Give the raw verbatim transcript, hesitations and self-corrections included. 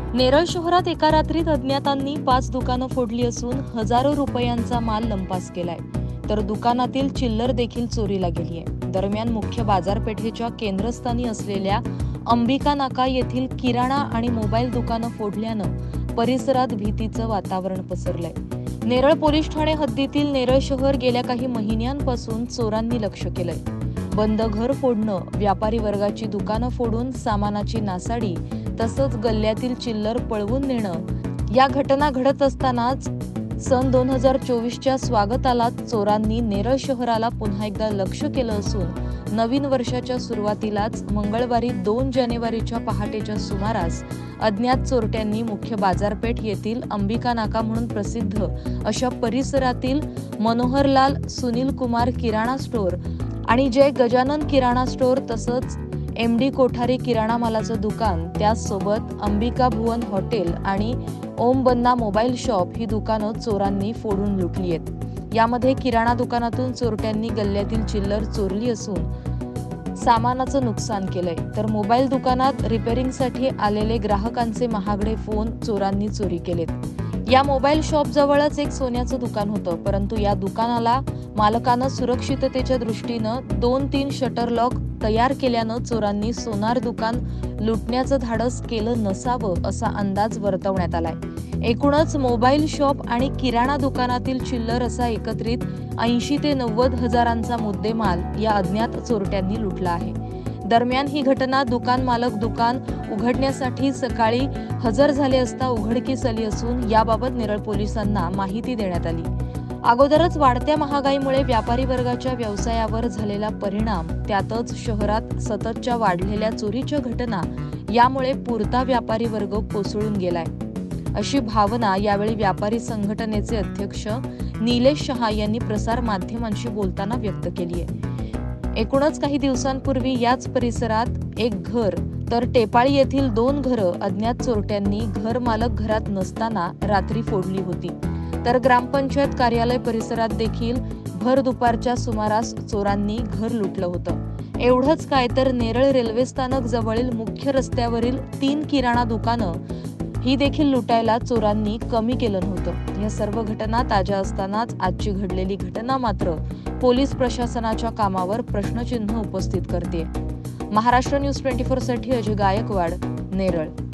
नेरळ शहरात एका रात्रीत अज्ञातांनी पाच दुकानं फोडली असून हजारो रुपयांचा माल लंपास केलाय, तर दुकानातील चिल्लर देखील चोरीला गेली आहे। दरम्यान मुख्य बाजारपेठेच्या केंद्रस्थानी असलेल्या अंबिका नाका येथील किराणा आणि मोबाईल दुकानं फोडल्यानं परिसरात भीतीचं वातावरण पसरलंय। नेरळ पोलीस ठाणे हद्दीतील नेरळ शहर गेल्या काही महिन्यांपासून चोरांनी लक्ष केलंय। बंद घर फोडणं, व्यापारी वर्गाची दुकानं फोडून सामानाची नासाडी तसंच गल्ल्यातील चिल्लर पळवून नेणं या घटना घडत असतानाच सन दोन हजार चोवीसच्या स्वागताला चोरांनी नेरळ शहराला पुन्हा एकदा लक्ष केलं असून नवीन वर्षाच्या सुरुवातीलाच मंगळवारी दोन जानेवारीच्या पहाटेच्या सुमारास अज्ञात चोरट्यांनी मुख्य बाजारपेठ येथील अंबिका नाका म्हणून प्रसिद्ध अशा परिसरातील मनोहरलाल सुनील कुमार किराणा स्टोअर आणि जय गजानन किराणा स्टोअर तसंच एम डी कोठारी किराणा मालाचं दुकान, त्याचसोबत अंबिका भुवन हॉटेल आणि ओम बन्ना मोबाईल शॉप ही दुकानं चोरांनी फोडून लुटली आहेत। यामध्ये किराणा दुकानातून चोरट्यांनी गल्ल्यातील चिल्लर चोरली असून सामानाचं नुकसान केलंय, तर मोबाईल दुकानात रिपेअरिंगसाठी आलेले ग्राहकांचे महागडे फोन चोरांनी चोरी केलेत। या मोबाईल शॉप जवळच एक सोन्याचं दुकान होतं, परंतु या दुकानाला मालकानं सुरक्षिततेच्या दृष्टीनं दोन तीन शटर लॉक तयार केल्यानं चोरांनी सोनार दुकान लुटण्याचं धाडस केलं नसावं असा अंदाज वर्तवण्यात आलाय। एकूणच मोबाईल शॉप आणि किराणा दुकानातील चिल्लर असा एकत्रित ऐंशी ते नव्वद हजारांचा मुद्देमाल या अज्ञात चोरट्यांनी लुटला आहे। दरम्यान ही घटना दुकान मालक दुकान उघडण्यासाठी सकाळी हजर झाले असता उघडकीस आली असून याबाबत नेरळ पोलिसांना माहिती देण्यात आली। अगोदरच वाढत्या महागाईमुळे व्यापारी वर्गाच्या व्यवसायावर झालेला परिणाम, त्यातच शहरात सततच्या वाढलेल्या चोरीच्या घटना यामुळे पुरता व्यापारी वर्ग कोसळून गेलाय, अशी भावना यावेळी व्यापारी संघटनेचे अध्यक्ष निलेश शहा यांनी प्रसार माध्यमांशी बोलताना व्यक्त केली आहे। एकूणच काही दिवसांपूर्वी याच परिसरात एक घर तर टेपाळी येथील दोन घरं अज्ञात चोरट्यांनी घर मालक घरात नसताना रात्री फोडली होती, तर ग्रामपंचायत कार्यालय परिसरात देखील भर दुपारच्या सुमारास चोरांनी घर लुटलं होतं। एवढंच काय तर नेरळ रेल्वे स्थानक जवळील मुख्य रस्त्यावरील तीन किराणा दुकानं ही देखील लुटायला चोरांनी कमी केलं नव्हतं। या सर्व घटना ताज्या असतानाच आजची घडलेली घटना मात्र पोलीस प्रशासनाच्या कामावर प्रश्नचिन्ह उपस्थित करते। महाराष्ट्र न्यूज ट्वेंटी फोर साठी अजय गायकवाड, नेरळ।